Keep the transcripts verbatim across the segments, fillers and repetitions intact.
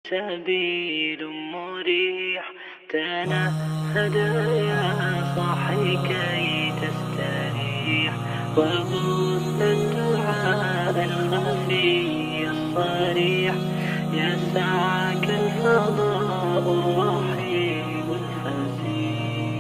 سبيل مريح تنهد يا صاحي كي تستريح وبث الدعاء الخفي الصريح يسعك الفضاء الرحيم الفسيح.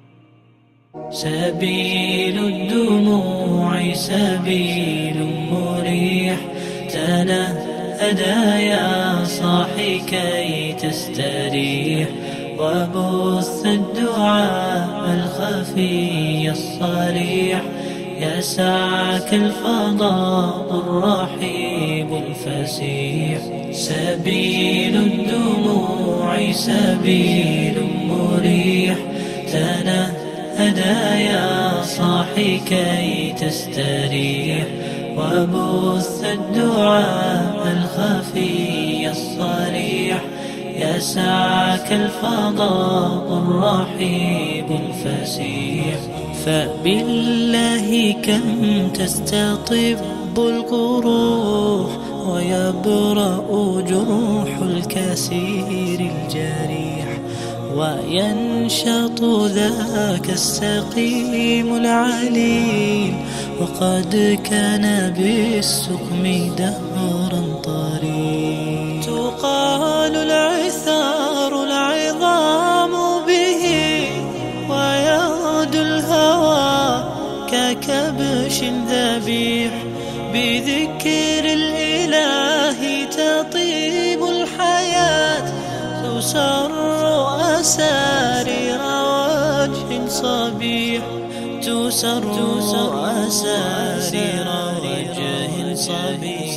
سبيل الدموع سبيل مريح تنهدى يا صاحي كي تستريح وبث الدعاء الخفي الصريح يسعك الفضاء الرحيب الفسيح. سبيل الدموع سبيل مريح تنهدى يا صاحي كي تستريح وبث الدعاء الخفي الصريح يسعك الفضاء الرحيب الفسيح. فبالله كم تستطب القروح ويبرأ جروح الكسير الجريح وينشط ذاك السقيم العليل وقد كان بالسقم دهرا طريق. تقال العثار العظام به ويغدو الهوى ككبش ذبيح بذكر الإله تطيب الحياة تسر أسارير وجه صبيح تسر أسارير وجه صبيح.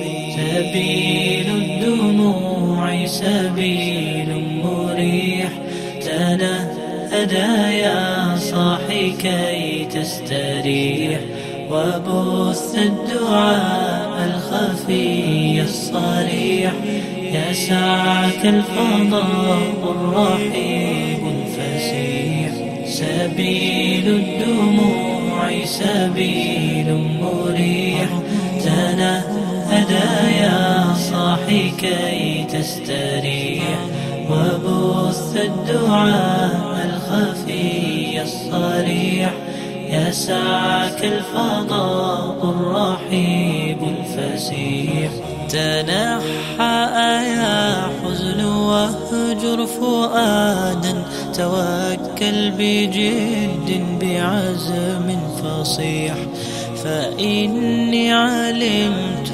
سبيل الدموع سبيل مريح تنهدى يا صاحي كي تستريح وبث الدعاء الخفي الصريح يسعك الفضاء الرحيب الفسيح. سبيل الدموع سبيل مريح تنهدى يا صاحي كي تستريح وبث الدعاء الخفي الصريح يسعك الفضاء الرحيب الفسيح. تنحى يا حزن واهجر فؤادا توكل بجد بعزم فصيح فإني علمت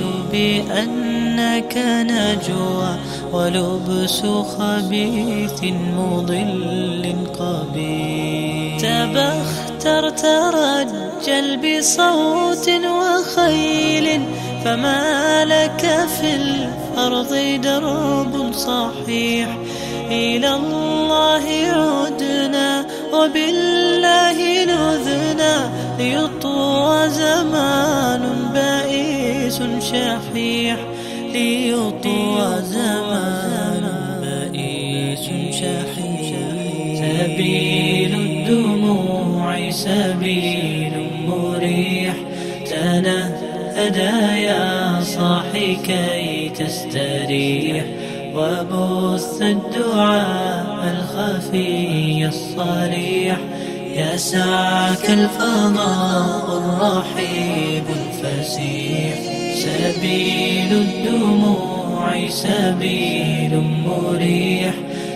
بأنك نجوى ولبس خبيث مضل قبيح. تبختر ترجل بصوت وخيل فما لك في الأرض درب صحيح. إلى الله عدنا وبالله نذنا ليطوى زمان بائس شحيح ليطوى زمان بائس شحيح. سبيل الدموع سبيل مريح تنهدى يا صاحي كي تستريح وبث الدعاء الخفي الصريح يسعك الفضاء الرحيب الفسيح. سبيل الدموع سبيل مريح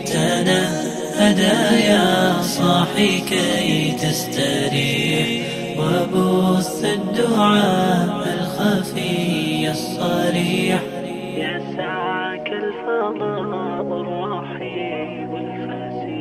تنهدى يا صاحي كي تستريح وبث الدعاء الخفي الصريح يسعك الفضاء الرحيب الفسيح.